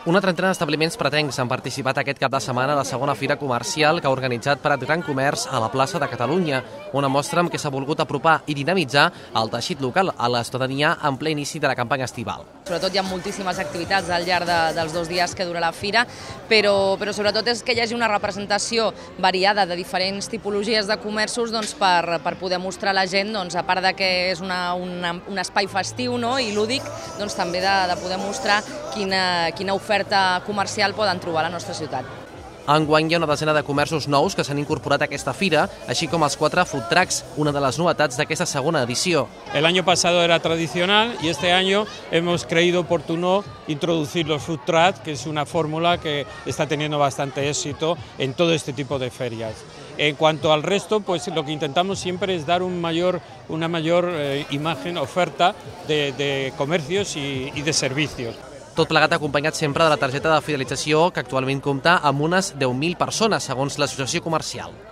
Una trentena d'establiments pretencs han participat aquest cap de setmana a la segona fira comercial que ha organitzat Prat Gran Comerç a la plaça de Catalunya, una mostra amb què s'ha volgut apropar i dinamitzar el teixit local a la ciutadania en ple inici de la campanya estival. Sobretot hi ha moltíssimes activitats al llarg dels 2 dies que dura la fira, però sobretot és que hi hagi una representació variada de diferents tipologies de comerços per poder mostrar a la gent, a part de que és un espai festiu i lúdic, també de poder mostrar quina oferta comercial poden trobar a la nostra ciutat. Enguany hi ha una desena de comerços nous que s'han incorporat a aquesta fira, així com els 4 food trucks, una de les novetats d'aquesta segona edició. El año pasado era tradicional y este año hemos creído oportuno introducir los food trucks, que es una fórmula que está teniendo bastante éxito en todo este tipo de ferias. En cuanto al resto, pues lo que intentamos siempre es dar una mayor imagen, oferta de comercios y de servicios. Tot plegat acompanyat sempre de la targeta de fidelització que actualment compta amb unes 10.000 persones, segons l'associació comercial.